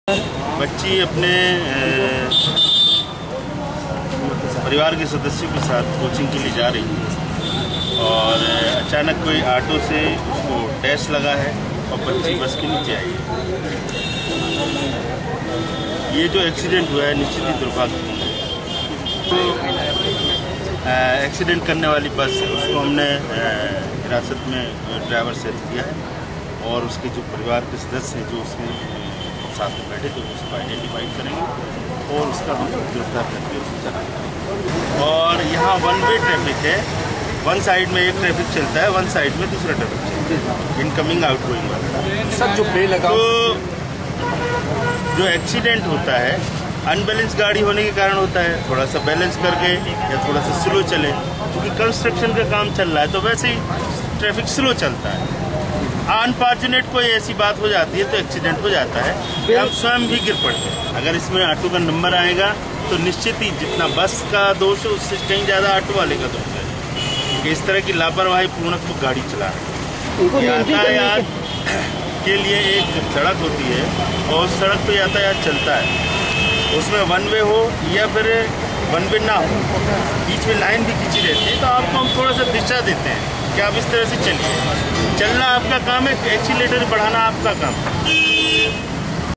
बच्ची अपने परिवार के सदस्यों के साथ कोचिंग के लिए जा रही थी और अचानक कोई ऑटो से उसको डैश लगा है और बच्ची बस के नीचे आई है। ये जो एक्सीडेंट हुआ है निश्चित ही दुर्भाग्यपूर्ण है। तो एक्सीडेंट करने वाली बस है उसको हमने हिरासत में ड्राइवर से लिया है और उसके जो परिवार के सदस्य हैं जो उसमें साथ में बैठे थे उसको आइडेंटिफाई करेंगे और उसका हम गिरफ्तार करके उसको चलाएंगे। और यहाँ वन वे ट्रैफिक है, वन साइड में एक ट्रैफिक चलता है, वन साइड में दूसरा ट्रैफिक चलता है, इनकमिंग आउटगोइंग वाला। सर जो ब्रेक लगा तो जो एक्सीडेंट होता है अनबैलेंस गाड़ी होने के कारण होता है, थोड़ा सा बैलेंस करके या थोड़ा सा स्लो चले, क्योंकि कंस्ट्रक्शन का काम चल रहा है तो वैसे ही ट्रैफिक स्लो चलता है। अनफॉर्चुनेट कोई ऐसी बात हो जाती है तो एक्सीडेंट हो जाता है, हम स्वयं भी गिर पड़ते हैं। अगर इसमें ऑटो का नंबर आएगा तो निश्चित ही जितना बस का दोष है उससे कहीं ज़्यादा ऑटो वाले का दोष है कि इस तरह की लापरवाही पूर्णक वो गाड़ी चला रहे हैं। यातायात के लिए एक सड़क होती है और उस सड़क पर यातायात चलता है, उसमें वन वे हो या फिर वन वे ना हो, बीच में लाइन भी खींची रहती है, तो आपको हम थोड़ा सा दिशा देते हैं कि आप इस तरह से चलिए। चलना आपका काम है, एक्सीलेटर बढ़ाना आपका काम है।